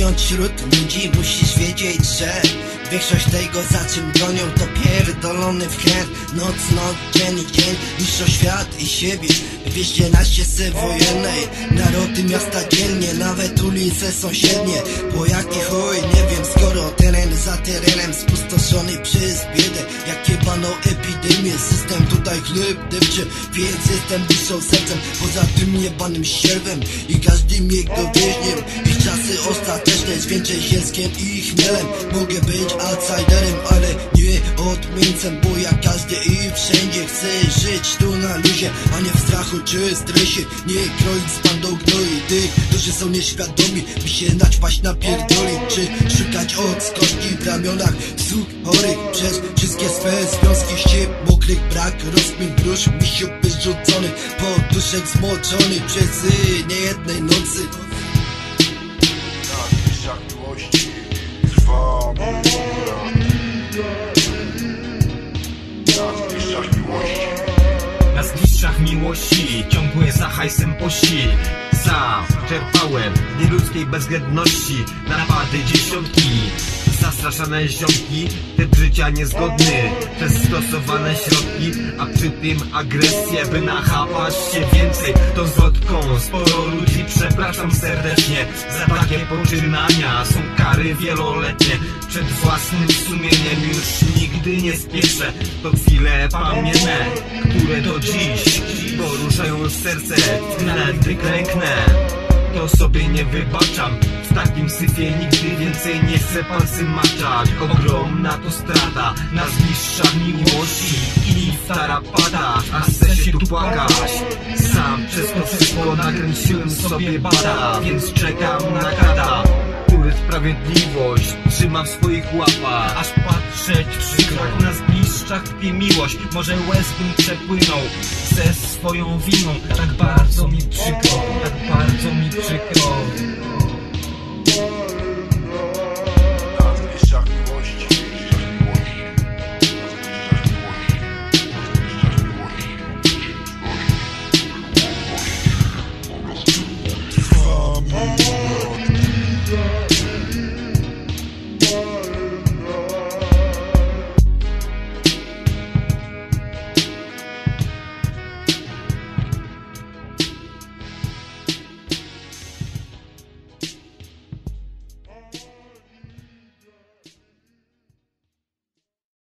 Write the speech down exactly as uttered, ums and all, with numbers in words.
Żyjąc wśród ludzi musisz wiedzieć, że większość tego, za czym gonią, to pierdolony wkręt. Noc, noc, dzień, dzień, niszczą świat i siebie. Dwieście jedenaście se wojennej, narody miasta dzielnie, nawet ulice sąsiednie. Po jaki chuj, nie wiem, skoro teren za terenem spustoszony przez biedę. Jakie baną epidemię, system tutaj chleb dewczy, więc jestem bliższą sercem, poza tym jebanym sierwem i każdym jego więźniem. Ich czasy ostateczne, zwieńczę zielskiem i chmielem. Mogę być outsiderem, ale nie odmieńcem, bo jak każdy i wszędzie chcę żyć tu na luzie, a nie w strachu czy stresie. Nie kroić z bandą gnoi tych, którzy są nieświadomi, by się naćpać na pierdoli, czy szukać odskoczni w ramionach słuch chorych przez wszystkie swe związki. Ściep mokrych, brak rozkmin, brusz, misiu wyrzucony, poduszek zmoczony przez niejednej nocy. Na zniszczach miłości trwa Na zniszczach miłości Na zniszczach miłości ciągłe za hajsem pości. Sam czerpałem nieludzkiej bezwzględności, napady dziesiątki, zastraszane ziomki, tryb życia niezgodny przez stosowane środki, a przy tym agresję, by nachapać się więcej. Tą zwrotką sporo ludzi przepraszam serdecznie za takie poczynania, są kary wieloletnie. Przed własnym sumieniem już nigdy nie spieszę, to chwile pamiętne, które do dziś poruszają serce, gdy klęknę, to sobie nie wybaczam. W takim syfie nigdy więcej nie chcę palcy maczać. Ogromna to strata na zniszczach miłości i w tarapatach, a chcę się tu płakać. Sam przez to wszystko nakręciłem sobie bada, więc czekam na kada, który sprawiedliwość trzyma w swoich łapach. Aż patrzeć przykro na zniszczach tkwi miłość, może łez bym przepłynął ze swoją winą. Tak bardzo mi przykro, tak bardzo mi przykro.